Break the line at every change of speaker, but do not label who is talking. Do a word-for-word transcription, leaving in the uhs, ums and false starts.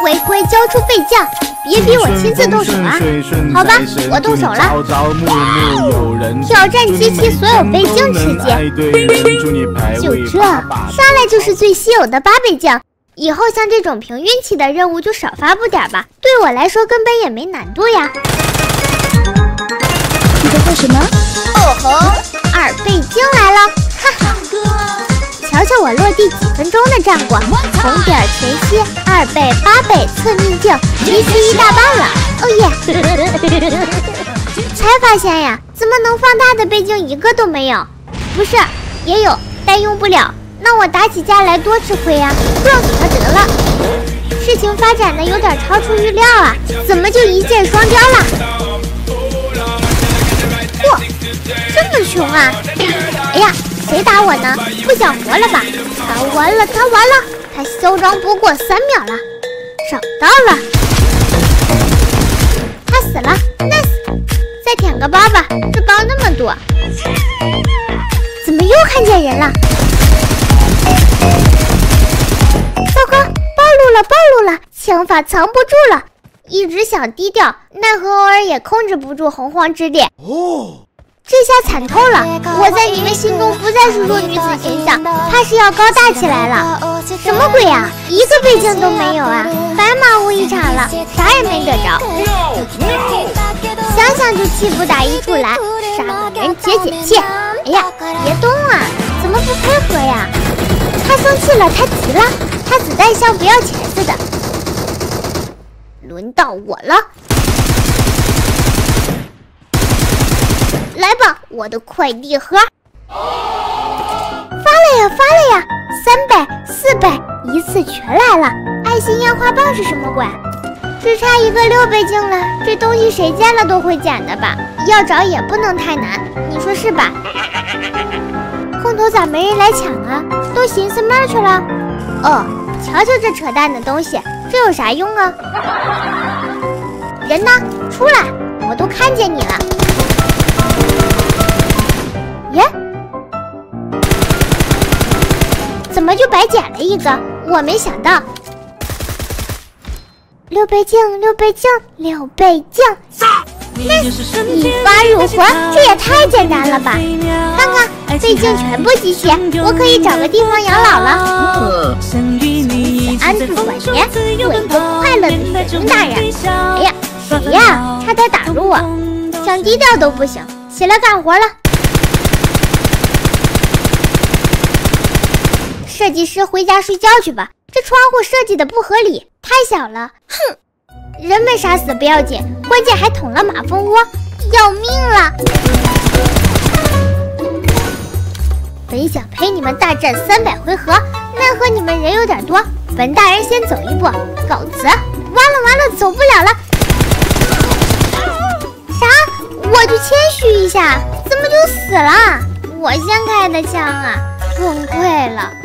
违规交出备将，别逼我亲自动手啊！好吧，我动手了。挑战集齐所有倍镜吃鸡，就这，上来就是最稀有的八倍酱。以后像这种凭运气的任务就少发布点吧，对我来说根本也没难度呀。
你在干什么？
哦吼，二倍镜来了，哈哈！瞧瞧我落地几分钟的战果，红点全息，二倍、八倍测命镜，集齐一大半了，哦耶！才发现呀，怎么能放大的倍镜一个都没有？不是，也有，但用不了。那我打起架来多吃亏呀，撞死他得了。事情发展的有点超出预料啊，怎么就一箭双雕了？嚯，这么穷啊！哎呀，谁打我呢？不想活了吧？他完了，他完了，他嚣张不过三秒了。找到了，他死了 ，nice！ 再舔个包吧，这包那么多。怎么又看见人了？糟糕，暴露了，暴露了！枪法藏不住了，一直想低调，奈何偶尔也控制不住洪荒之力。哦，这下惨透了！我在你们心中不再是弱女子形象，怕是要高大起来了。什么鬼呀、啊？一个倍镜都没有啊！白忙活一场了，啥也没得着。想想就气不打一处来，杀个人解解气。哎呀，别动啊！怎么不配合呀？他生气了，他急了，他子弹像不要钱似的。轮到我了，来吧，我的快递盒！发了呀，发了呀，三倍、四倍，一次全来了。爱心烟花棒是什么鬼？只差一个六倍镜了，这东西谁见了都会捡的吧？要找也不能太难，你说是吧？空投咋没人来抢啊？都寻思闷去了。哦，瞧瞧这扯淡的东西，这有啥用啊？人呢？出来！我都看见你了。耶？怎么就白捡了一个？我没想到。六倍镜，六倍镜，六倍镜。那一发入魂，这也太简单了吧！看看，倍镜全部集齐，我可以找个地方养老了。安度晚年，做一个快乐的雪人大人。哎呀，谁呀？差点打住我！想低调都不行，起来干活了。设计师回家睡觉去吧，这窗户设计的不合理，太小了。哼！人们杀死不要紧，关键还捅了马蜂窝，要命了！本想陪你们大战三百回合，奈何你们人有点多，本大人先走一步，告辞！完了完了，走不了了！啥？我就谦虚一下，怎么就死了？我先开的枪啊，崩溃了！